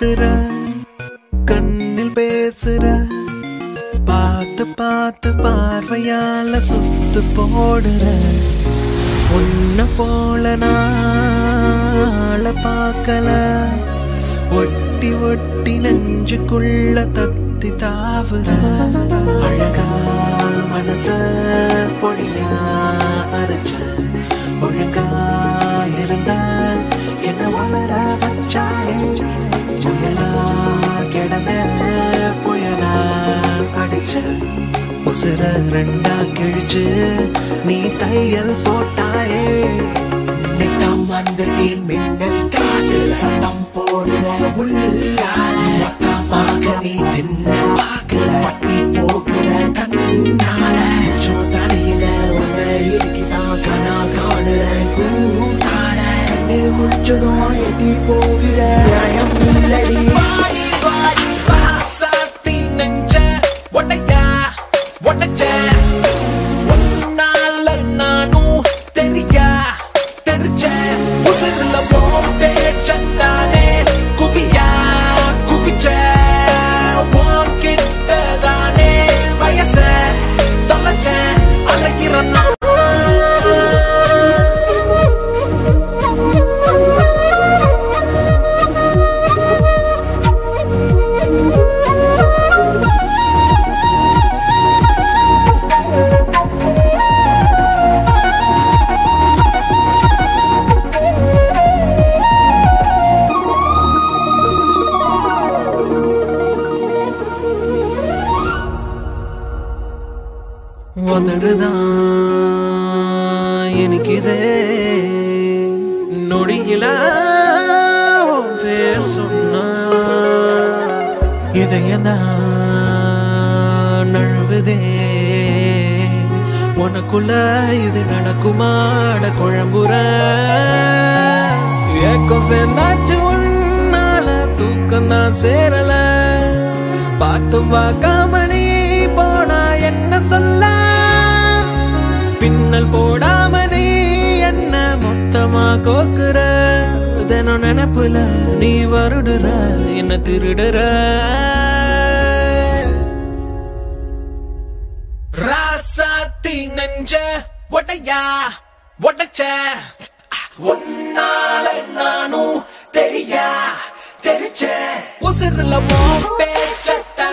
ஏசுற கண்ணில் பேசுற பார்த்து பார்த்து பார்வையால சுத்து போடுற உன்ன போல நாள பார்க்கல ஒட்டி ஒட்டி நெஞ்சுக்குள்ள தத்தி தாவுற அழகா மனச பொடியா அரைச்ச ஒழுங்கா இருந்த என்ன வளர வச்சாயே புயலா கிடந்த புயலா அடிச்ச உசுர ரெண்டா கிழிச்சு நீ தையல் போட்டாயே நித்தம் வந்து நீ மின்னல் காட்டுற சத்தம் போடுற உள்ளாது மொத்தமாக நீ தின்ன பாக்குற பத்தி போக்குற கண்ணால தலையில உன்னை இருக்கிதான் கனா காடுற கூட்டாட கண்ணு முடிச்சதும் எட்டி போகிற நியாயம் இல்லடி ராசாத்தி நெஞ்ச ஒடையா ஒடைச்ச ஒன்னால நானும் தெரியா தெரிச்ச உதிரில பேச்சத்தானே குவியா குவிச்ச கிட்டதானே வயச தொலைச்ச அழகிறன்னா எனக்கு இதே நொடியில பேர் சொன்னா இதையதான் நழுவுதே உனக்குள்ள இது நடக்குமாட குழம்புற ஏக்கம் சேர்ந்தாச்சு உன்னால தூக்கம் தான் சேரல பார்த்தும் பார்க்காம நீ போனா என்ன சொல்ல பின்னல் போடாம நீ என்ன மொத்தமா கோக்குற தினம் நினைப்புல நீ வருடுற என்ன திருடுற ராசாத்தி நெஞ்ச ஒடையா ஒடைச்ச ஒன்னால நானும் தெரியா தெரிச்ச உசிரில பேச்சத்த